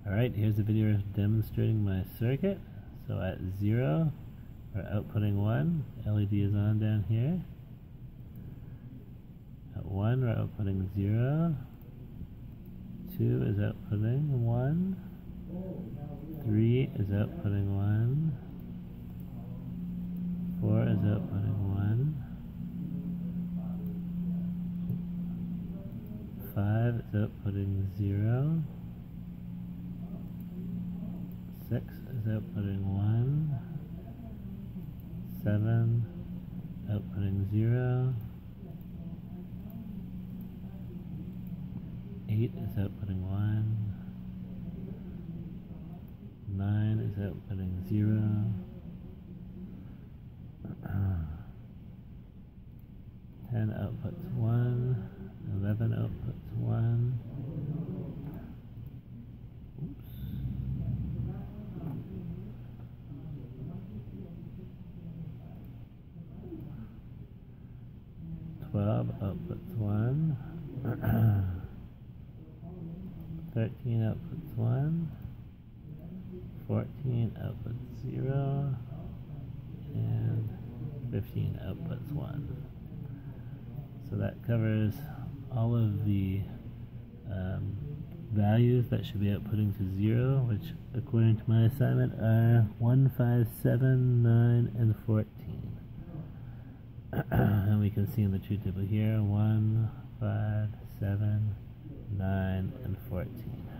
Alright, here's a video demonstrating my circuit. So at 0, we're outputting 1. LED is on down here. At 1, we're outputting 0. 2 is outputting 1. 3 is outputting 1. 4 is outputting 1. 5 is outputting 0. 6 is outputting 1. 7 outputting 0. 8 is outputting 1. 9 is outputting 0. 10 outputs 1. 11 outputs 1. Oops. 12 outputs 1. 13 outputs 1. 14 outputs 0. And 15 outputs 1. So that covers all of the values that should be outputting to 0, which according to my assignment are 1, 5, 7, 9, and 14. And we can see in the truth table here 1, 5, 7, 9, and 14.